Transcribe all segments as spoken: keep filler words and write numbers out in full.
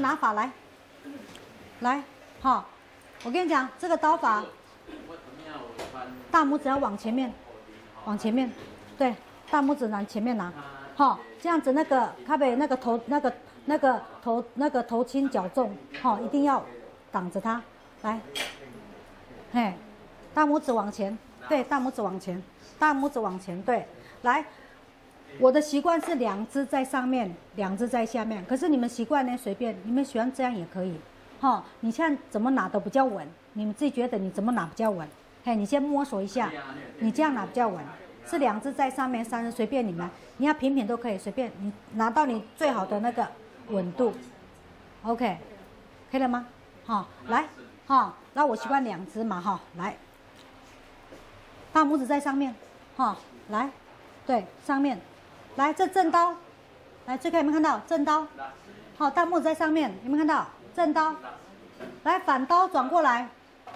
拿法来，来，好，我跟你讲，这个刀法，大拇指要往前面，往前面，对，大拇指拿前面拿，好，这样子那个咖啡那个头那个那个头那个头轻脚重，好，一定要挡着它，来，嘿，大拇指往前，对，大拇指往前，大拇指往前，对，来。 我的习惯是两只在上面，两只在下面。可是你们习惯呢，随便，你们喜欢这样也可以。哈、哦，你现在怎么拿都比较稳，你们自己觉得你怎么拿比较稳？嘿，你先摸索一下，你这样拿比较稳。是两只在上面，三只随便你们，你要平平都可以，随便你拿到你最好的那个稳度。OK， 可以了吗？哈、哦，来，哈、哦，那我习惯两只嘛，哈、哦，来，大拇指在上面，哈、哦，来，对，上面。 来，这正刀，来，最开有没有看到正刀？好，大拇指在上面，有没有看到正刀？来，反刀转过来。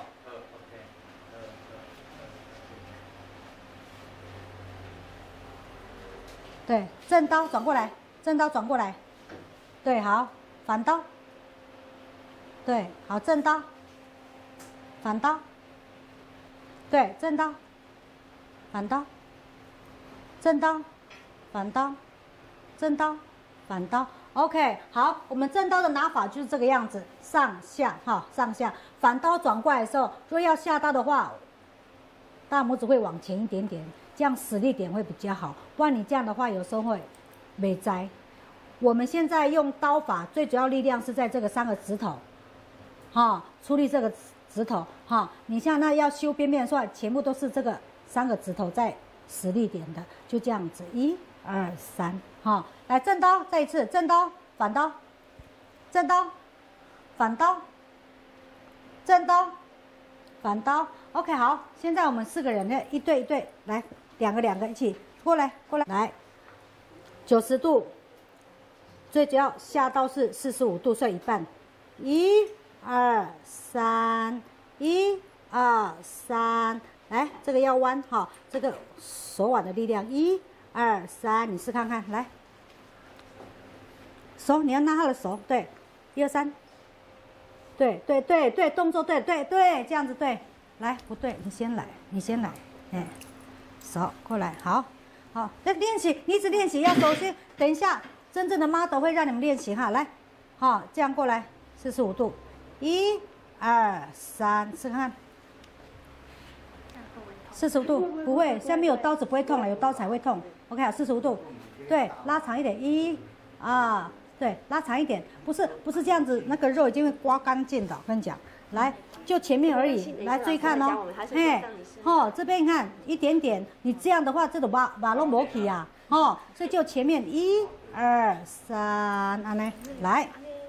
对，正刀转过来，正刀转过来。对，好，反刀。对，好，正刀，反刀。对，正刀，反刀，正刀。 反刀，正刀，反刀 ，OK， 好，我们正刀的拿法就是这个样子，上下哈，上下。反刀转过来的时候，如果要下刀的话，大拇指会往前一点点，这样使力点会比较好。不然你这样的话，有时候会没摘。我们现在用刀法，最主要力量是在这个三个指头，哈，出力这个指头哈。你像那要修边边的时候，全部都是这个三个指头在使力点的，就这样子一。 二三，好，来正刀，再一次正刀，反刀，正刀，反刀，正刀，反刀。OK， 好，现在我们四个人呢，一对一对，来，两个两个一起过来，过来，来，九十度，最主要下刀是四十五度，算一半，一二三，一二三，来，这个要弯哈，这个手腕的力量一。 二三，你试看看，来，手你要拉他的手，对，一二三，对对对对，动作对对对，这样子对，来，不对，你先来，你先来，哎，手过来，好，好，来练习，你一直练习，要首先等一下，真正的 model 会让你们练习哈，来，好，这样过来，四十五度，一二三，试看看。 四十五度不会，现在没有刀子不会痛了，有刀才会痛。OK， 好，四十五度，对，拉长一点，一、二，对，拉长一点，不是不是这样子，那个肉已经会刮干净的。我跟你讲，来，就前面而已，来注意看哦，嘿，哦，这边你看一点点，你这样的话，这种把把弄磨起呀，哦，所以就前面一、二、三，安呢，来，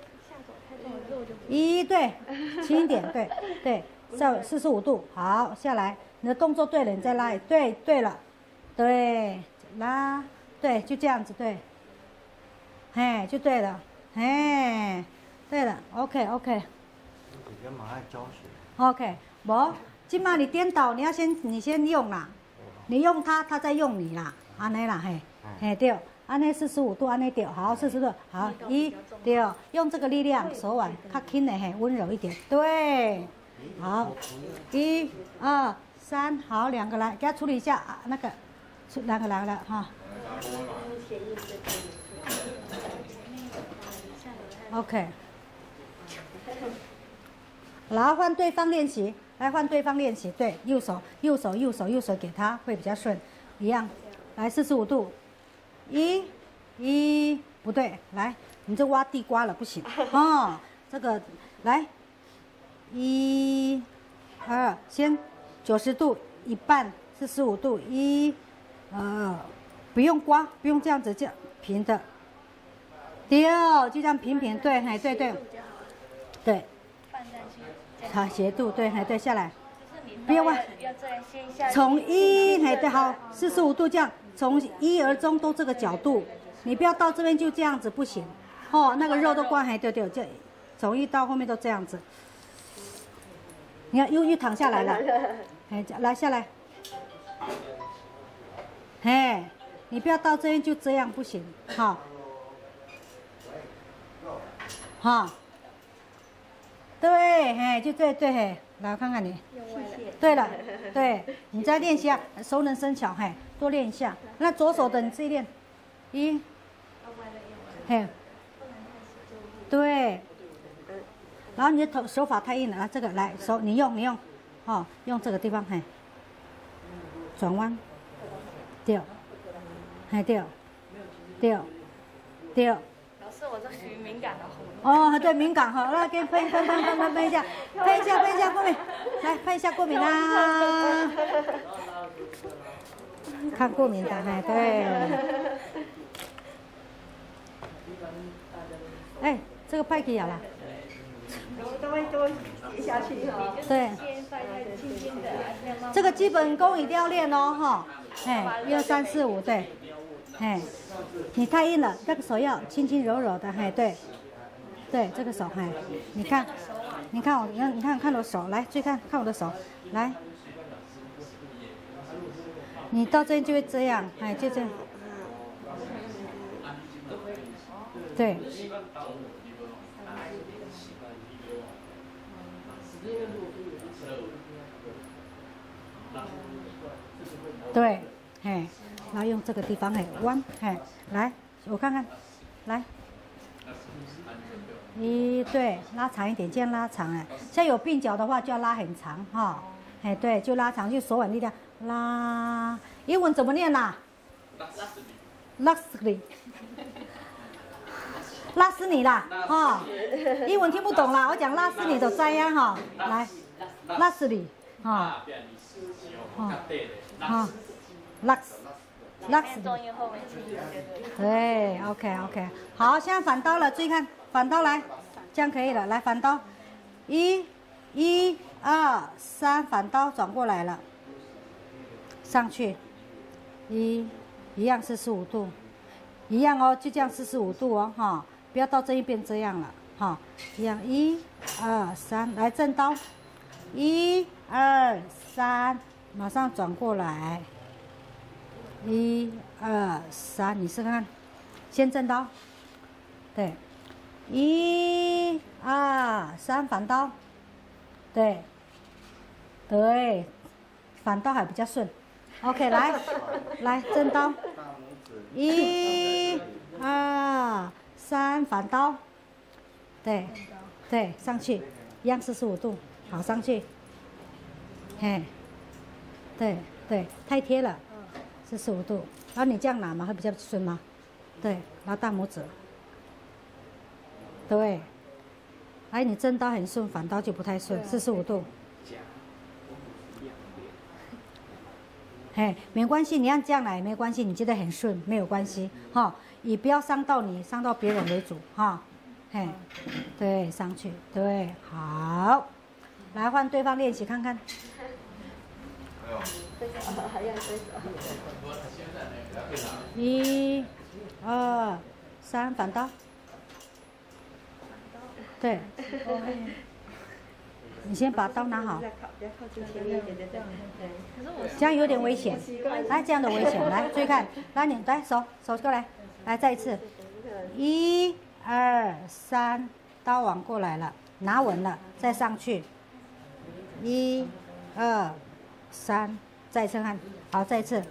一，对，轻一点，对对，下四十五度，好，下来。 你的动作对了，你再拉，对对了，对，拉，对，就这样子，对，嘿，就对了，嘿，对了 ，OK OK。 姐姐蛮爱教学。 OK， 不，今嘛你颠倒，你要先你先用啦，你用它，它再用你啦，安尼啦，嘿，嘿对，安尼四十五度，安尼对，好，四十度，好，一，对，用这个力量，手腕较轻的嘿，温柔一点，对，好，一、二。 三好，两个来，给他处理一下啊，那个，出两个来了哈。OK， 来换对方练习，来换对方练习，对，右手，右手，右手，右手给他会比较顺，一样，来四十五度，一，一不对，来，你这挖地瓜了不行哦，这个来，一，二，先。 九十度一半，四十五度一，呃，不用刮，不用这样子，这样平的，对，就这样平平，对，哎，对对，对，好斜度，对，哎对，下来，不要弯，从一，哎对，好，四十五度这样，从一而终都这个角度，你不要到这边就这样子不行，哦，那个肉都刮，哎对对，这从一到后面都这样子。 你看，又又躺下来了，哎，来下来，嘿，你不要到这边就这样不行，好，好， 对，嘿，就对对，嘿，来我看看你。对了，对，你再练习啊，熟能生巧，嘿，多练一下。那左手的你自己练，一，嘿，对。然后你的头手法太硬了，啊，这个来手你用你用，哦，用这个地方，嘿，转弯，掉，嘿掉，掉，掉。 老师，我这属于敏感的喉。 哦，对，敏感哈，来给喷喷喷喷喷喷一下，喷一下喷一下过敏，来喷一下过敏啦。看过敏的，哎，对。哎，这个派给咬了。 都会都接下去哈。 对。这个基本功一定要练哦，哈。哎，一二三四五，对。哎，你太硬了，这个手要轻轻柔柔的，哎，对。对，这个手，哎，你看，你看我，你看，你看，看我的手，来，注意看，看我的手，来，你到这边就会这样，哎，就这样，对，对，哎，然后用这个地方，哎，弯，哎，来，我看看，来。一对，拉长一点，这样拉长哎。像有鬓角的话，就要拉很长哈。哎，对，就拉长，就手腕力量拉。英文怎么念呐？拉死你，拉死你啦！哈，英文听不懂啦，我讲拉死你的灾呀哈。来，拉死你，哈，哈，哈，拉死，拉死你。对 ，OK OK， 好，现在反刀了，注意看。反刀来，这样可以了。来反刀，一、一、二、三，反刀转过来了，上去，一，一样四十五度，一样哦，就这样四十五度哦，哈，不要到这一边这样了，哈，一样，一、二、三，来正刀，一、二、三，马上转过来，一、二、三，你试看看，先正刀，对。一、二、三，反刀，对，对，反刀还比较顺。OK， 来，来正刀，一、二、三，反刀，对，对，上去，一样四十五度，好，上去，嘿，对对，太贴了，四十五度，然后你这样拿嘛，会比较顺吗？对，然后大拇指。对，哎，你正刀很顺，反刀就不太顺，四十五度。嘿，没关系，你按这样来没关系，你觉得很顺没有关系，哈，以不要伤到你、伤到别人为主，哈，嘿，对，上去，对，好，来换对方练习看看。一、二、三，反刀。对，你先把刀拿好，这样有点危险，来这样的危险，来注意看，来你来手手过来，来再一次，一、二、三，刀往过来了，拿稳了，再上去，一、二、三，再一次看，好，再一次，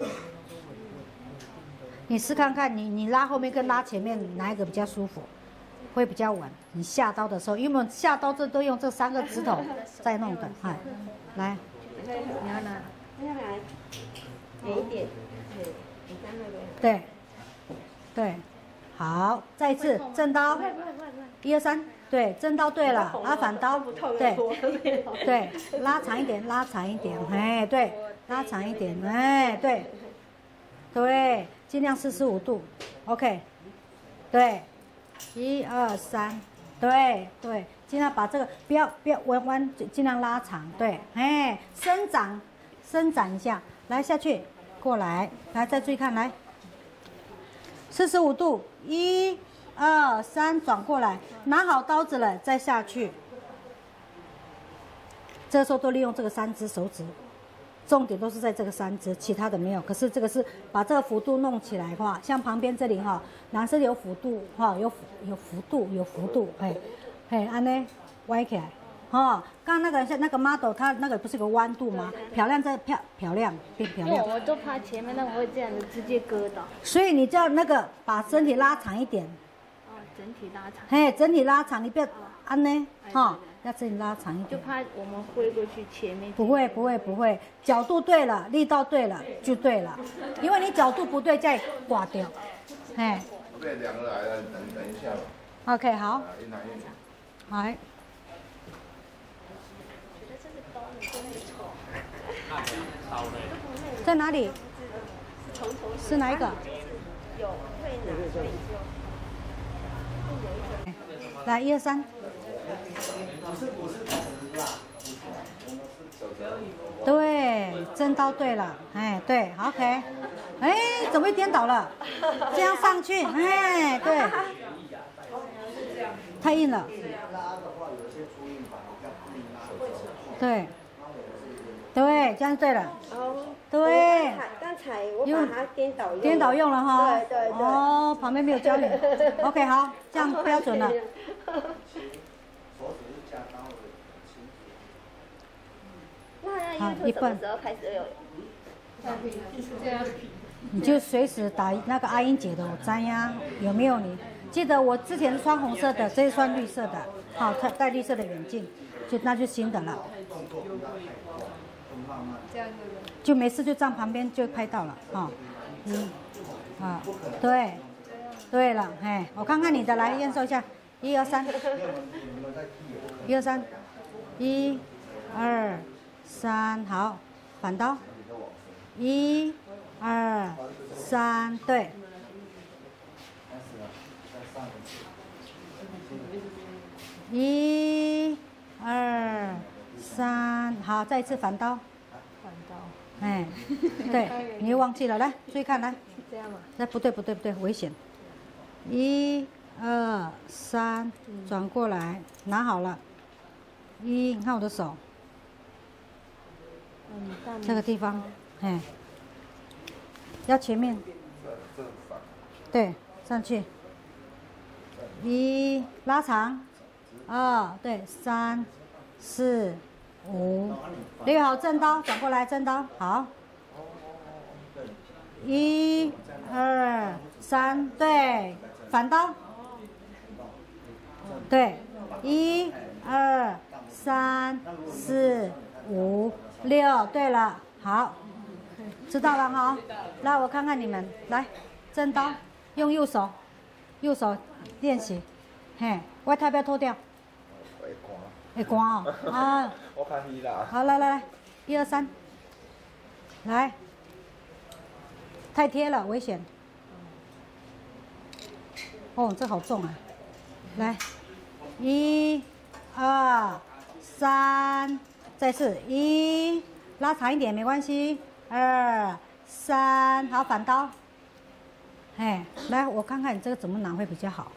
你试看看，你你拉后面跟拉前面哪一个比较舒服？会比较稳。你下刀的时候，因为我们下刀这都用这三个指头在弄的，哎，来，你要拿， 远一点，你看那个。 对，对，好，再一次正刀，一二三，对，正刀对了，啊反刀，对，对，拉长一点，拉长一点，哎，对，拉长一点，哎，对，对，尽量四十五度 ，OK， 对。一二三，对对，尽量把这个不要不要弯弯，尽量拉长，对，哎，伸展伸展一下，来下去，过来，来再注意看，来，四十五度，一二三，转过来，拿好刀子了再下去，这时候都利用这个三只手指。重点都是在这个三只，其他的没有。可是这个是把这个幅度弄起来的话，像旁边这里哈，男生有幅度哈，有有幅度有幅度，嘿，嘿，安呢， 歪起来，哦，刚刚那个像那个 model， 它那个不是有个弯度吗？漂亮再漂漂亮变漂亮。 我就怕前面那个会这样子直接割到。 所以你就要那个把身体拉长一点。 哦，整体拉长。 嘿，整体拉长，你不要安呢，哈，要整体拉长一点。 就怕我们挥过去前面。 不会不会不会，角度对了，力道对了就对了，因为你角度不对再刮掉，嘿。 对，两个来了，等等一下吧。 OK， 好。 一男一女。 来。在哪里？是哪一个？ 有会拿会就。 来，一二三。对，真刀对了，哎，对 ，OK， 哎，怎么会颠倒了？这样上去，哎，对，太硬了。对，对，这样对了。 哦。 对。 刚才我把它颠倒用。 颠倒用了哈。 对对对。 哦，旁边没有教你。OK， 好，这样标准了。 好，一份。时候开始有。 你就随时打那个阿英姐的，我粘呀，有没有你？记得我之前穿红色的，这一穿绿色的，好，戴戴绿色的眼镜，就那就新的了。就没事就站旁边就拍到了，啊，嗯，啊，对，对了，哎，我看看你的，来验收一下，一二三，一二三，一，二。三好，反刀，一、二、三，对，一、二、三，好，再一次反刀， 反刀， 哎，对，你又忘记了，来，注意看，来， 这样吗？ 那不对不对不对，危险，一、二、三，转过来，拿好了，一，你看我的手。这个地方，哎，要前面，对，上去，一拉长，二对，三，四，五，六好正刀，转过来正刀，好，一，二，三，对，反刀，对，一，二，三，四，五。六，对了，好，知道了哈。来，我看看你们，来，正刀，用右手，右手练习，嘿，外套不要脱掉。 会刮。 会刮哦，啊。 我看你啦。 好，来来来，一二三，来，太贴了，危险。哦，这好重啊，来，一，二，三。再次一，拉长一点没关系。二、三，好，反刀。哎，来，我看看你这个怎么拿会比较好。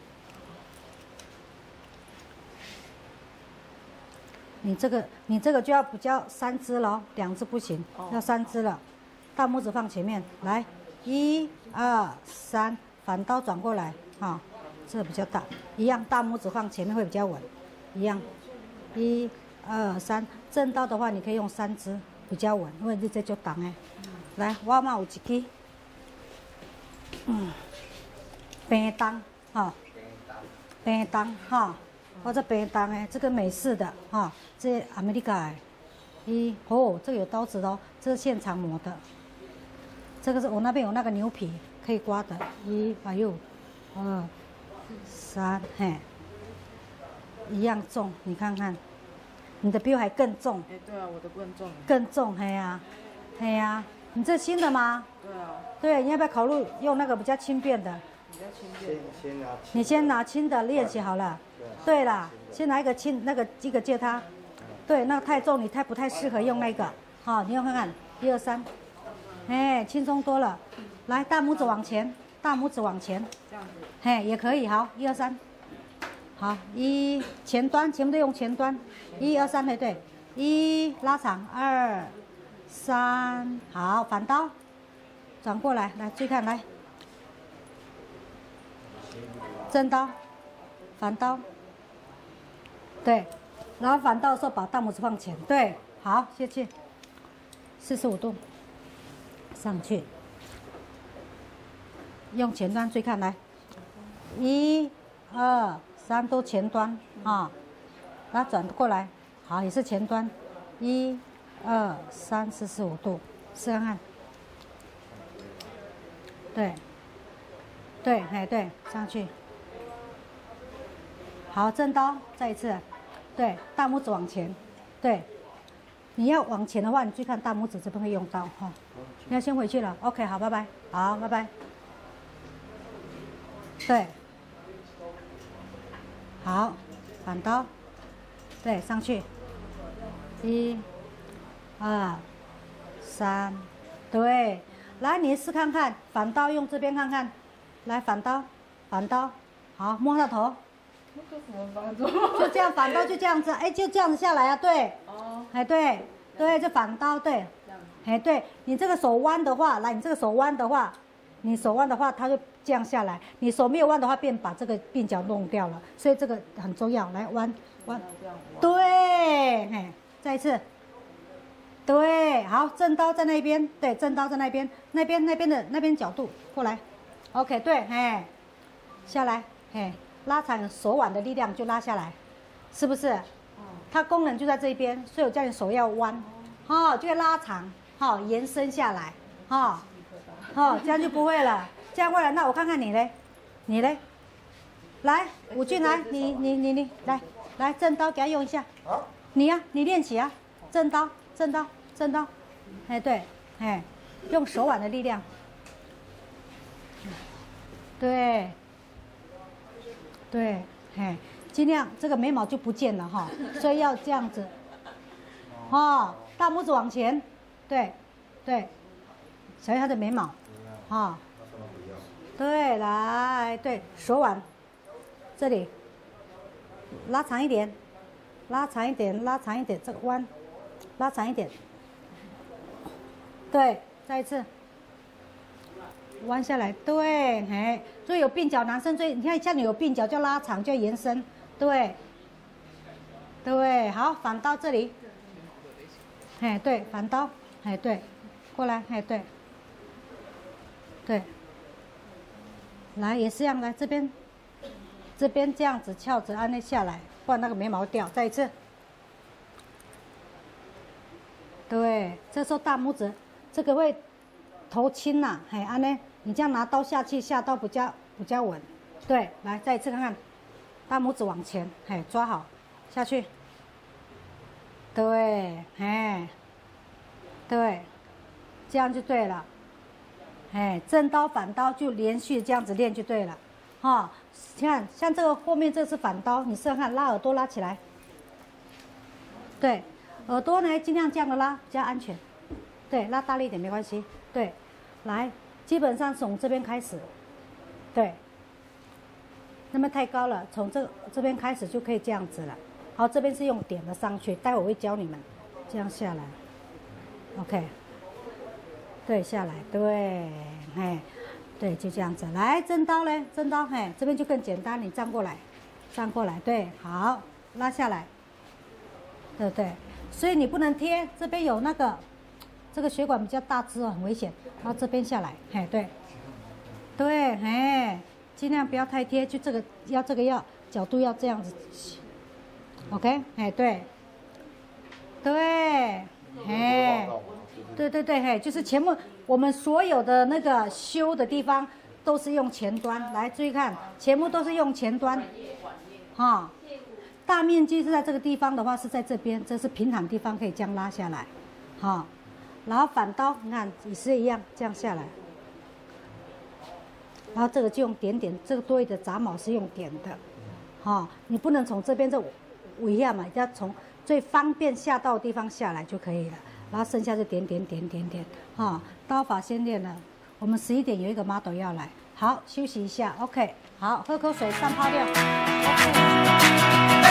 你这个，你这个就要比较三只了，两只不行，要三只了。大拇指放前面，来，一、二、三，反刀转过来，哈，这个比较大，一样，大拇指放前面会比较稳，一样，一。二三，正刀的话，你可以用三支比较稳，因为你这就挡哎。来，我嘛有一支，嗯，冰当哈，冰当哈，或者冰当哎，这个美式的哈，这阿美利卡的，一哦，这个有刀子的哦，这是现场磨的，这个是我那边有那个牛皮可以刮的，一哎呦，二三嘿，一样重，你看看。你的比我还更重。 哎，对啊，我的更重。 更重，嘿呀，嘿呀，你这新的吗？ 对啊。 对，你要不要考虑用那个比较轻便的？ 比较轻便。 先先拿。 你先拿轻的练习好了。对啦，先拿一个轻，那个一个借他。对，那个太重，你太不太适合用那个。好，你用看看，一二三，哎，轻松多了。来，大拇指往前，大拇指往前。 这样子。 嘿，也可以，好，一二三。好，一前端，全部都用前端，一二三，对对，一拉长，二三，好，反刀，转过来，来注意看，来，正刀，反刀，对， 然后反刀的时候把大拇指放前，对，好，下去，四十五度，上去，用前端追看来，一、二、三都前端啊，然后转过来，好，也是前端，一、二、三，四十五度，试看看，对，对，哎对，上去，好，正刀，再一次。对，大拇指往前，对，你要往前的话，你注意看大拇指这边会用到哈。你要先回去了 ，OK， 好，拜拜，好，拜拜。对，好，反刀，对，上去，一、二、三，对，来，你试看看，反刀用这边看看，来反刀，反刀，好，摸下头。 那个什么帮助？ 就这样反刀就这样子，哎，就这样子下来啊，对， 哦， 哎对，对，就反刀，对，哎对，你这个手弯的话，来，你这个手弯的话，你手弯的话，它就这样下来；你手没有弯的话，便把这个鬓角弄掉了，所以这个很重要。来弯弯，对，哎，再一次，对，好，正刀在那边，对，正刀在那边，那边那边的那边角度过来 ，OK， 对，哎，下来，哎。拉长手腕的力量就拉下来，是不是？它功能就在这边，所以我叫你手要弯，哦，就会拉长，好、哦，延伸下来，哈、哦，哦，这样就不会了。这样过来，那我看看你嘞，你嘞，来，武俊来，你你你你来来正刀给他用一下，你呀、啊，你练起啊，正刀正刀正刀，哎对，哎，用手腕的力量，对。对，嘿，尽量这个眉毛就不见了哈，所以要这样子，哦，大拇指往前，对，对，瞧一下他的眉毛，哈，对，来，对，手腕，这里，拉长一点，拉长一点，拉长一点，这个弯，拉长一点，对，再一次。弯下来，对，哎，所以有鬓角，男生最，你看像你有鬓角就拉长，就延伸，对，对，好，反刀这里，哎，对，反刀，哎，对，过来，哎，对，对，来也是一样，来这边，这边这样子翘着按那下来，不然那个眉毛掉，再一次，对，这时候大拇指这个会头轻呐、啊，嘿，按呢。你这样拿刀下去，下刀比较比较稳。对，来再一次看看，大拇指往前，嘿，抓好，下去。对，嘿，对，这样就对了。哎，正刀反刀就连续这样子练就对了。哈、哦，看像这个后面这是反刀，你试试看，拉耳朵拉起来。对，耳朵呢尽量这样的拉，比较安全。对，拉大力一点没关系。对，来。基本上从这边开始，对，那么太高了，从这这边开始就可以这样子了。好，这边是用点的上去，待会我会教你们，这样下来 ，OK， 对，下来，对，嘿，对，就这样子。来，正刀嘞，正刀，嘿，这边就更简单，你站过来，站过来，对，好，拉下来，对不对？所以你不能贴，这边有那个。这个血管比较大只哦，很危险。然后这边下来，嘿，对，对，嘿，尽量不要太贴，就这个要这个要角度要这样子 ，OK， 哎，对，对，嘿，对对对，嘿，就是前面我们所有的那个修的地方都是用前端，来注意看，全部都是用前端，哈、哦，大面积是在这个地方的话是在这边，这是平坦地方可以这样拉下来，哈、哦。然后反刀，你看也是一样，这样下来。然后这个就用点点，这个多余的杂毛是用点的，哈、哦，你不能从这边这尾下嘛，要从最方便下刀的地方下来就可以了。然后剩下就点点点点点，哈、哦，刀法先练了。我们十一点有一个 model 要来，好，休息一下 ，OK， 好，喝口水，上泡料 ，OK。